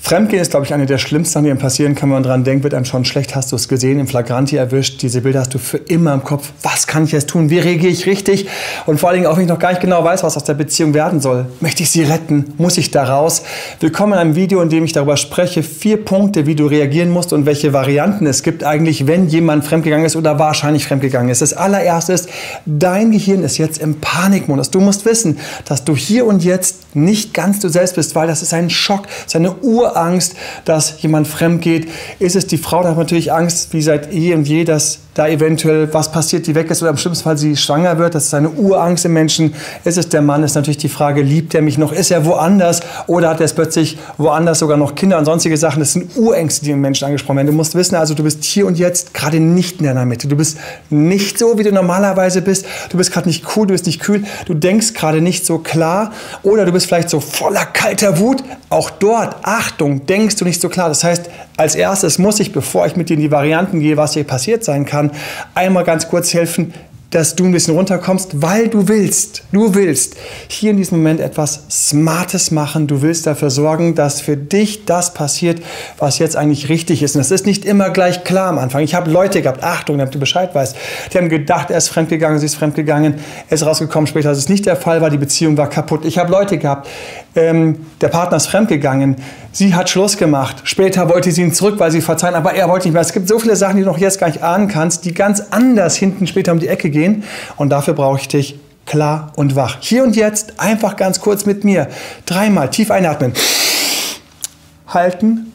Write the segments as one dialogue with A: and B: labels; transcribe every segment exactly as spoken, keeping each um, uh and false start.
A: Fremdgehen ist, glaube ich, eine der schlimmsten Sachen, die einem passieren kann. Wenn man dran denkt, wird einem schon schlecht. Hast du es gesehen, im Flagranti erwischt. Diese Bilder hast du für immer im Kopf. Was kann ich jetzt tun? Wie reagiere ich richtig? Und vor allen Dingen, auch wenn ich noch gar nicht genau weiß, was aus der Beziehung werden soll. Möchte ich sie retten? Muss ich da raus? Willkommen in einem Video, in dem ich darüber spreche, vier Punkte, wie du reagieren musst und welche Varianten es gibt eigentlich, wenn jemand fremdgegangen ist oder wahrscheinlich fremdgegangen ist. Das allererste ist, dein Gehirn ist jetzt im Panikmodus. Du musst wissen, dass du hier und jetzt nicht ganz du selbst bist, weil das ist ein Schock, das ist eine Urangst, dass jemand fremd geht. Ist es die Frau, da hat natürlich Angst, wie seit eh und je, dass da eventuell was passiert, die weg ist oder im schlimmsten Fall sie schwanger wird. Das ist eine Urangst im Menschen. Ist es der Mann, ist natürlich die Frage, liebt er mich noch? Ist er woanders oder hat er es plötzlich woanders sogar noch Kinder und sonstige Sachen? Das sind Urängste, die im Menschen angesprochen werden. Du musst wissen, also du bist hier und jetzt gerade nicht in deiner Mitte. Du bist nicht so, wie du normalerweise bist. Du bist gerade nicht cool, du bist nicht kühl. Du denkst gerade nicht so klar oder du bist vielleicht so voller kalter Wut. Auch dort, Achtung, denkst du nicht so klar. Das heißt, als erstes muss ich, bevor ich mit dir in die Varianten gehe, was hier passiert sein kann, einmal ganz kurz helfen, dass du ein bisschen runterkommst, weil du willst, du willst hier in diesem Moment etwas Smartes machen. Du willst dafür sorgen, dass für dich das passiert, was jetzt eigentlich richtig ist. Und das ist nicht immer gleich klar am Anfang. Ich habe Leute gehabt, Achtung, damit du Bescheid weißt, die haben gedacht, er ist fremdgegangen, sie ist fremdgegangen, er ist rausgekommen, später, dass es nicht der Fall war, die Beziehung war kaputt. Ich habe Leute gehabt, ähm, der Partner ist fremdgegangen, sie hat Schluss gemacht, später wollte sie ihn zurück, weil sie verzeihen, aber er wollte nicht mehr. Es gibt so viele Sachen, die du noch jetzt gar nicht ahnen kannst, die ganz anders hinten später um die Ecke gehen. Und dafür brauche ich dich klar und wach. Hier und jetzt einfach ganz kurz mit mir. Dreimal tief einatmen. Halten.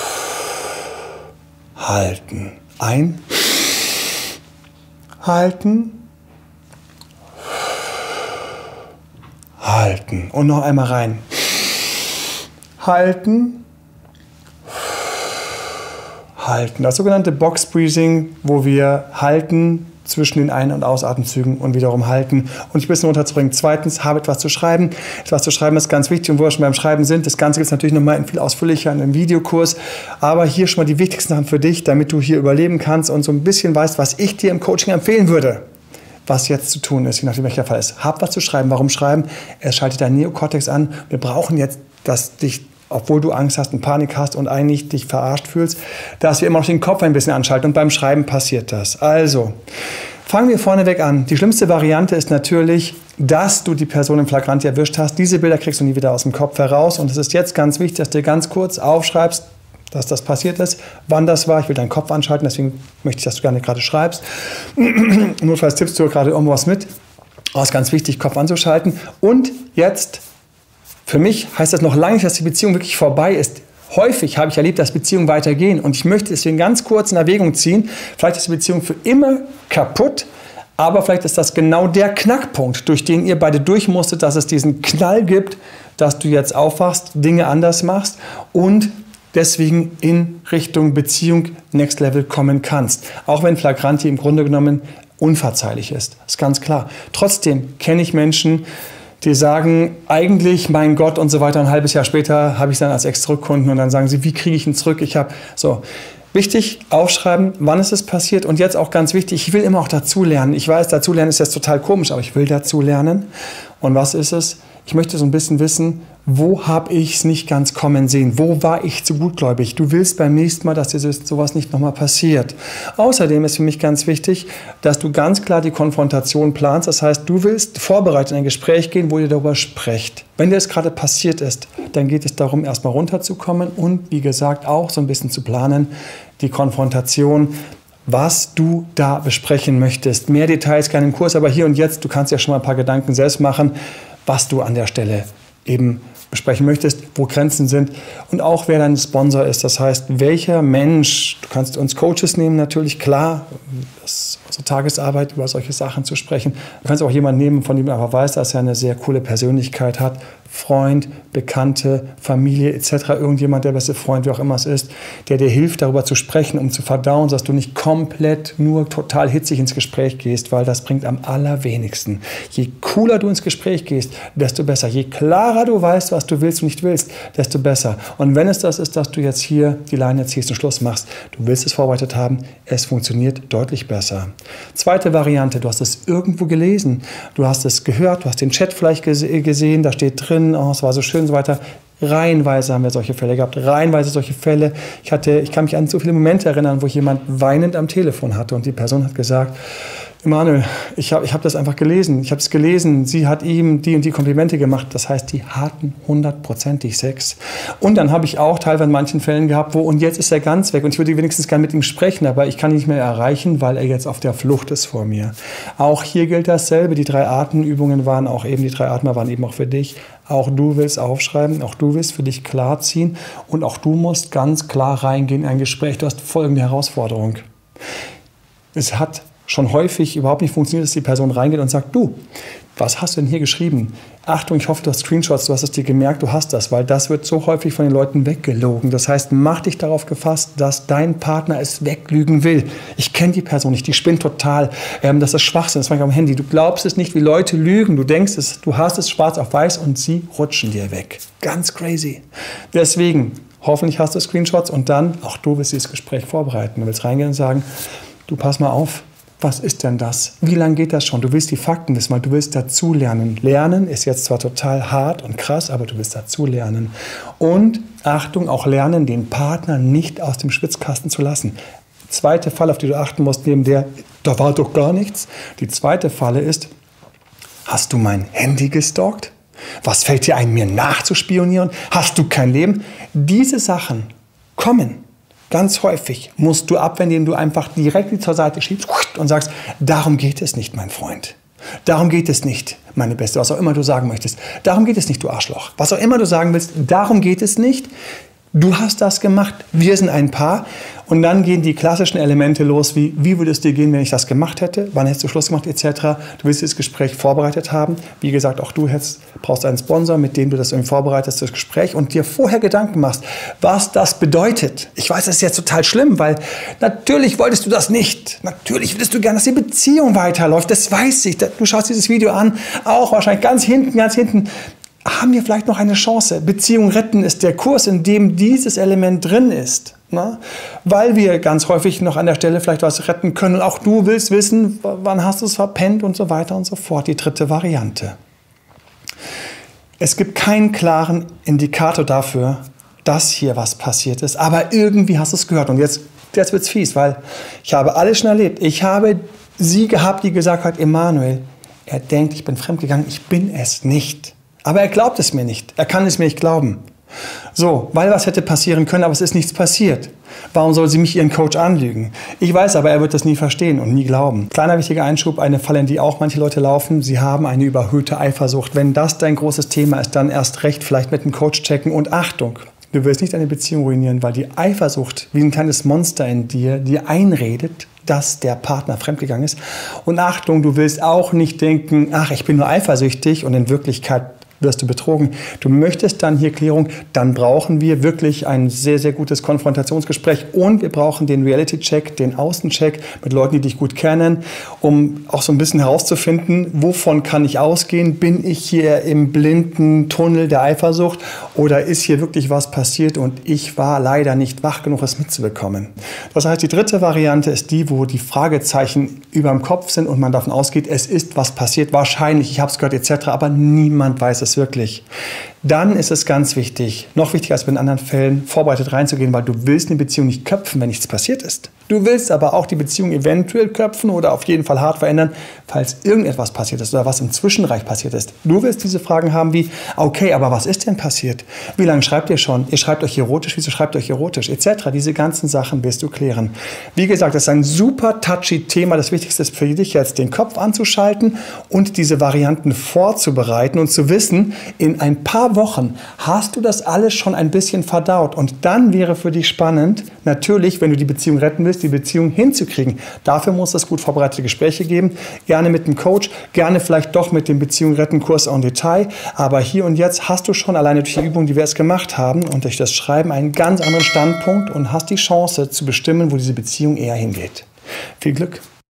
A: Halten. Ein. Halten. Halten. Und noch einmal rein. Halten. Halten. Das sogenannte Box Breathing, wo wir halten zwischen den Ein- und Ausatemzügen und wiederum halten und dich ein bisschen runterzubringen. Zweitens, habe etwas zu schreiben. Etwas zu schreiben ist ganz wichtig und wo wir schon beim Schreiben sind, das Ganze gibt es natürlich nochmal in viel ausführlicher in einem Videokurs, aber hier schon mal die wichtigsten Sachen für dich, damit du hier überleben kannst und so ein bisschen weißt, was ich dir im Coaching empfehlen würde, was jetzt zu tun ist, je nachdem welcher Fall ist. Hab was zu schreiben. Warum schreiben? Es schaltet dein Neokortex an. Wir brauchen jetzt, dass dich, obwohl du Angst hast und Panik hast und eigentlich dich verarscht fühlst, dass wir immer noch den Kopf ein bisschen anschalten. Und beim Schreiben passiert das. Also, fangen wir vorneweg an. Die schlimmste Variante ist natürlich, dass du die Person im Flagranti erwischt hast. Diese Bilder kriegst du nie wieder aus dem Kopf heraus. Und es ist jetzt ganz wichtig, dass du dir ganz kurz aufschreibst, dass das passiert ist, wann das war. Ich will deinen Kopf anschalten, deswegen möchte ich, dass du gerne gerade schreibst. Notfalls tippst du gerade irgendwas mit. Aber es ist ganz wichtig, Kopf anzuschalten. Und jetzt, für mich heißt das noch lange nicht, dass die Beziehung wirklich vorbei ist. Häufig habe ich erlebt, dass Beziehungen weitergehen. Und ich möchte deswegen ganz kurz in Erwägung ziehen, vielleicht ist die Beziehung für immer kaputt, aber vielleicht ist das genau der Knackpunkt, durch den ihr beide durch musstet, dass es diesen Knall gibt, dass du jetzt aufwachst, Dinge anders machst und deswegen in Richtung Beziehung Next Level kommen kannst. Auch wenn Flagranti im Grunde genommen unverzeihlich ist. Das ist ganz klar. Trotzdem kenne ich Menschen, die sagen, eigentlich, mein Gott und so weiter. Ein halbes Jahr später habe ich es dann als Ex-Zurückkunden und dann sagen sie, wie kriege ich ihn zurück? Ich habe so. Wichtig, aufschreiben, wann ist es passiert und jetzt auch ganz wichtig, ich will immer auch dazulernen. Ich weiß, dazulernen ist jetzt total komisch, aber ich will dazulernen. Und was ist es? Ich möchte so ein bisschen wissen, wo habe ich es nicht ganz kommen sehen? Wo war ich zu gutgläubig? Du willst beim nächsten Mal, dass dir sowas nicht nochmal passiert. Außerdem ist für mich ganz wichtig, dass du ganz klar die Konfrontation planst. Das heißt, du willst vorbereitet in ein Gespräch gehen, wo ihr darüber sprecht. Wenn dir das gerade passiert ist, dann geht es darum, erstmal runterzukommen und, wie gesagt, auch so ein bisschen zu planen, die Konfrontation, was du da besprechen möchtest. Mehr Details gerne im Kurs, aber hier und jetzt, du kannst ja schon mal ein paar Gedanken selbst machen, was du an der Stelle eben besprechen möchtest, wo Grenzen sind und auch wer dein Sponsor ist. Das heißt, welcher Mensch, du kannst uns Coaches nehmen, natürlich, klar, das ist unsere Tagesarbeit, über solche Sachen zu sprechen. Du kannst auch jemanden nehmen, von dem du einfach weißt, dass er eine sehr coole Persönlichkeit hat, Freund, Bekannte, Familie et cetera. Irgendjemand, der beste Freund, wie auch immer es ist, der dir hilft, darüber zu sprechen, um zu verdauen, dass du nicht komplett nur total hitzig ins Gespräch gehst, weil das bringt am allerwenigsten. Je cooler du ins Gespräch gehst, desto besser. Je klarer du weißt, was du willst und nicht willst, desto besser. Und wenn es das ist, dass du jetzt hier die Leine ziehst und Schluss machst, du willst es vorbereitet haben, es funktioniert deutlich besser. Zweite Variante, du hast es irgendwo gelesen, du hast es gehört, du hast den Chat vielleicht gesehen, da steht drin, drin, oh, es war so schön und so weiter. Reihenweise haben wir solche Fälle gehabt, reihenweise solche Fälle. Ich, hatte, ich kann mich an so viele Momente erinnern, wo ich jemand weinend am Telefon hatte und die Person hat gesagt, Emanuel, ich habe ich hab das einfach gelesen, ich habe es gelesen, sie hat ihm die und die Komplimente gemacht, das heißt, die hatten hundertprozentig Sex. Und dann habe ich auch teilweise in manchen Fällen gehabt, wo, und jetzt ist er ganz weg und ich würde wenigstens gerne mit ihm sprechen, aber ich kann ihn nicht mehr erreichen, weil er jetzt auf der Flucht ist vor mir. Auch hier gilt dasselbe, die drei Atemübungen waren auch eben, die drei Atmer waren eben auch für dich. Auch du willst aufschreiben, auch du willst für dich klarziehen und auch du musst ganz klar reingehen in ein Gespräch. Du hast folgende Herausforderung. Es hat schon häufig überhaupt nicht funktioniert, dass die Person reingeht und sagt, du, was hast du denn hier geschrieben? Achtung, ich hoffe, du hast Screenshots, du hast es dir gemerkt, du hast das, weil das wird so häufig von den Leuten weggelogen. Das heißt, mach dich darauf gefasst, dass dein Partner es weglügen will. Ich kenne die Person nicht, die spinnt total. Ähm, das ist Schwachsinn, das mache ich am Handy. Du glaubst es nicht, wie Leute lügen. Du denkst es, du hast es schwarz auf weiß und sie rutschen dir weg. Ganz crazy. Deswegen, hoffentlich hast du Screenshots und dann, auch du willst dieses Gespräch vorbereiten. Du willst reingehen und sagen, du pass mal auf. Was ist denn das? Wie lange geht das schon? Du willst die Fakten wissen, weil du willst dazu lernen. Lernen ist jetzt zwar total hart und krass, aber du willst dazu lernen. Und Achtung, auch lernen, den Partner nicht aus dem Schwitzkasten zu lassen. Zweite Falle, auf die du achten musst, neben der, da war doch gar nichts. Die zweite Falle ist, hast du mein Handy gestalkt? Was fällt dir ein, mir nachzuspionieren? Hast du kein Leben? Diese Sachen kommen. Ganz häufig musst du abwenden, indem du einfach direkt zur Seite schiebst und sagst, darum geht es nicht, mein Freund. Darum geht es nicht, meine Beste, was auch immer du sagen möchtest. Darum geht es nicht, du Arschloch. Was auch immer du sagen willst, darum geht es nicht. Du hast das gemacht, wir sind ein Paar. Und dann gehen die klassischen Elemente los, wie, wie würde es dir gehen, wenn ich das gemacht hätte? Wann hättest du Schluss gemacht, et cetera. Du willst das Gespräch vorbereitet haben. Wie gesagt, auch du hättest, brauchst einen Sponsor, mit dem du das irgendwie vorbereitest, das Gespräch, und dir vorher Gedanken machst, was das bedeutet. Ich weiß, das ist jetzt total schlimm, weil natürlich wolltest du das nicht. Natürlich würdest du gerne, dass die Beziehung weiterläuft. Das weiß ich. Du schaust dieses Video an, auch wahrscheinlich ganz hinten, ganz hinten. Haben wir vielleicht noch eine Chance? Beziehung retten ist der Kurs, in dem dieses Element drin ist. Na? Weil wir ganz häufig noch an der Stelle vielleicht was retten können. Und auch du willst wissen, wann hast du es verpennt und so weiter und so fort. Die dritte Variante. Es gibt keinen klaren Indikator dafür, dass hier was passiert ist. Aber irgendwie hast du es gehört. Und jetzt, jetzt wird es fies, weil ich habe alles schon erlebt. Ich habe sie gehabt, die gesagt hat, Emanuel, er denkt, ich bin fremdgegangen. Ich bin es nicht. Aber er glaubt es mir nicht. Er kann es mir nicht glauben. So, weil was hätte passieren können, aber es ist nichts passiert. Warum soll sie mich ihren Coach anlügen? Ich weiß aber, er wird das nie verstehen und nie glauben. Kleiner wichtiger Einschub, eine Falle, in die auch manche Leute laufen. Sie haben eine überhöhte Eifersucht. Wenn das dein großes Thema ist, dann erst recht vielleicht mit dem Coach checken. Und Achtung, du willst nicht deine Beziehung ruinieren, weil die Eifersucht wie ein kleines Monster in dir dir einredet, dass der Partner fremdgegangen ist. Und Achtung, du willst auch nicht denken, ach, ich bin nur eifersüchtig und in Wirklichkeit wirst du betrogen. Du möchtest dann hier Klärung, dann brauchen wir wirklich ein sehr, sehr gutes Konfrontationsgespräch und wir brauchen den Reality-Check, den Außencheck mit Leuten, die dich gut kennen, um auch so ein bisschen herauszufinden, wovon kann ich ausgehen? Bin ich hier im blinden Tunnel der Eifersucht oder ist hier wirklich was passiert und ich war leider nicht wach genug, es mitzubekommen? Das heißt, die dritte Variante ist die, wo die Fragezeichen über dem Kopf sind und man davon ausgeht, es ist was passiert, wahrscheinlich, ich habe es gehört et cetera, aber niemand weiß es wirklich. Dann ist es ganz wichtig, noch wichtiger als bei den anderen Fällen, vorbereitet reinzugehen, weil du willst eine Beziehung nicht köpfen, wenn nichts passiert ist. Du willst aber auch die Beziehung eventuell köpfen oder auf jeden Fall hart verändern, falls irgendetwas passiert ist oder was im Zwischenreich passiert ist. Du willst diese Fragen haben wie, okay, aber was ist denn passiert? Wie lange schreibt ihr schon? Ihr schreibt euch erotisch, wieso schreibt ihr euch erotisch? et cetera. Diese ganzen Sachen willst du klären. Wie gesagt, das ist ein super touchy Thema. Das Wichtigste ist für dich jetzt, den Kopf anzuschalten und diese Varianten vorzubereiten und zu wissen, in ein paar Wochen hast du das alles schon ein bisschen verdaut. Und dann wäre für dich spannend, natürlich, wenn du die Beziehung retten willst, die Beziehung hinzukriegen. Dafür muss es gut vorbereitete Gespräche geben. Gerne mit dem Coach, gerne vielleicht doch mit dem Beziehung retten Kurs en Detail. Aber hier und jetzt hast du schon alleine durch die Übung, die wir jetzt gemacht haben und durch das Schreiben einen ganz anderen Standpunkt und hast die Chance zu bestimmen, wo diese Beziehung eher hingeht. Viel Glück!